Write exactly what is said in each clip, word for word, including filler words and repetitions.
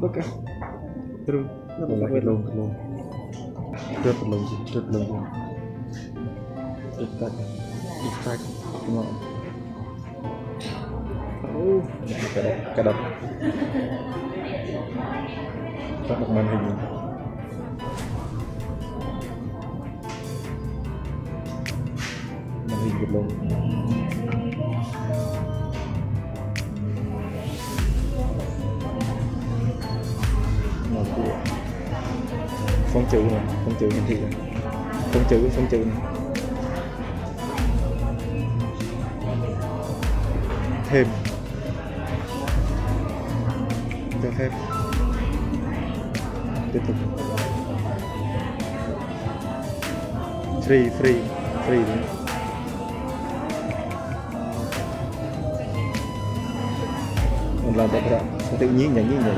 Ok. Terus. Lagi long long. Rất là lâu rất là lâu rồi. Ít tách ít tách đúng không? Oh, cái đập cái đập tắt được màn hình màn hình rất lâu. Nào của phông chữ này, phông chữ hiển thị này, phông chữ, phông chữ này. Thêm, cho phép, tiếp tục. Free, free, free đấy. Mình làm được rồi, tự nhiên nhảy như vậy.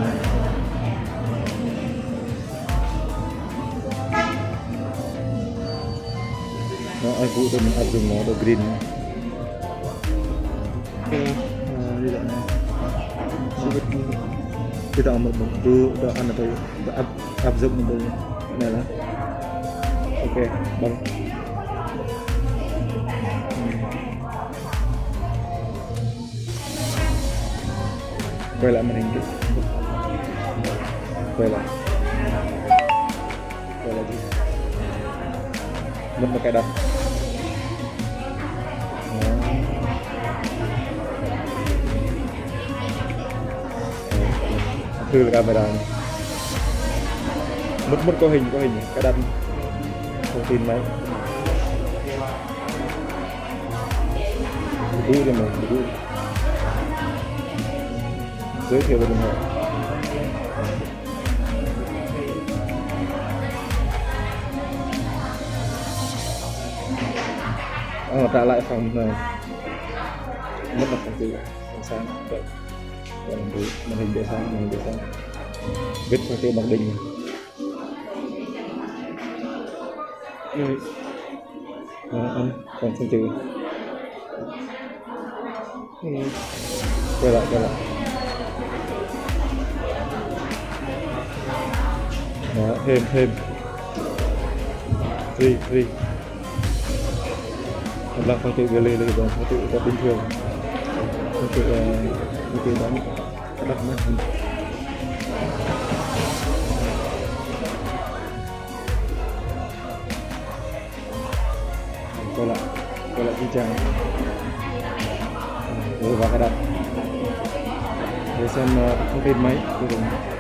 Nó ai phụ cho mình áp dụng nó được green này. Đi lại này. Kita ambil bentuk udah anda tuh áp áp dụng mình đây này là ok bằng quay lại màn hình đi, quay lại quay lại đi mất một cái đặt thử camera này. mất mất có hình có hình cái đặt thông tin máy đủ cho mình đủ giới thiệu về điện thoại. À, trả lại phòng này mất mặt phòng từ sáng vậy còn màn hình để sáng màn hình để sáng viết qua tiêu bằng đỉnh này ăn còn phân từ quay lại quay lại đó, thêm thêm free free làm phong tự lên lên bằng phong tự là bình thường phong tự phong tự đó đặt mắt quay lại quay lại trên trang rồi vào cái đặt để xem thông tin máy cuối cùng.